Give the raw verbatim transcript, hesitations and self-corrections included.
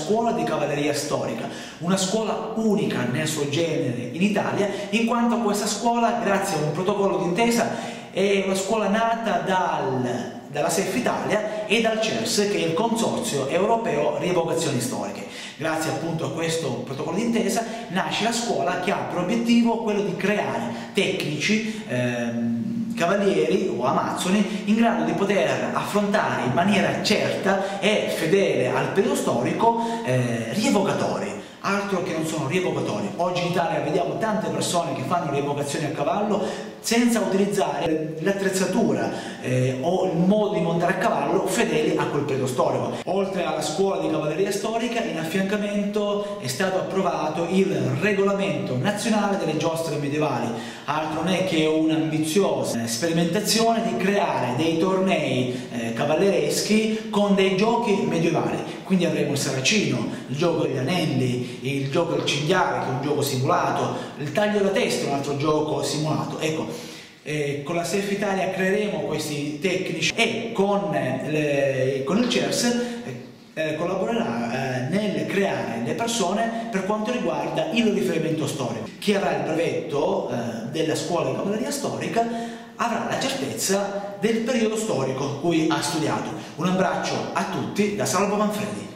scuola di cavalleria storica, una scuola unica nel suo genere in Italia, in quanto questa scuola, grazie a un protocollo d'intesa, è una scuola nata dal, dalla S E F Italia e dal C E R S, che è il Consorzio Europeo Rievocazioni Storiche. Grazie appunto a questo protocollo d'intesa nasce la scuola, che ha per obiettivo quello di creare tecnici, ehm, cavalieri o amazzoni in grado di poter affrontare in maniera certa e fedele al periodo storico eh, rievocatori. Altro che non sono rievocatori. Oggi in Italia vediamo tante persone che fanno rievocazioni a cavallo senza utilizzare l'attrezzatura eh, o il modo di montare a cavallo fedeli a quel periodo storico. Oltre alla scuola di cavalleria storica, in affiancamento è stato approvato il regolamento nazionale delle giostre medievali. Altro non è che un'ambiziosa sperimentazione di creare dei tornei eh, cavallereschi con dei giochi medievali. Quindi avremo il saracino, il gioco degli anelli, il gioco del cinghiale, che è un gioco simulato, il taglio della testa, un altro gioco simulato. Ecco, eh, con la S E F Italia creeremo questi tecnici e con, le, con il C E R S eh, collaborerà eh, nel creare le persone per quanto riguarda il riferimento storico. Chi avrà il brevetto eh, della scuola di cavalleria storica avrà la certezza del periodo storico cui ha studiato. Un abbraccio a tutti da Salvo Manfredi.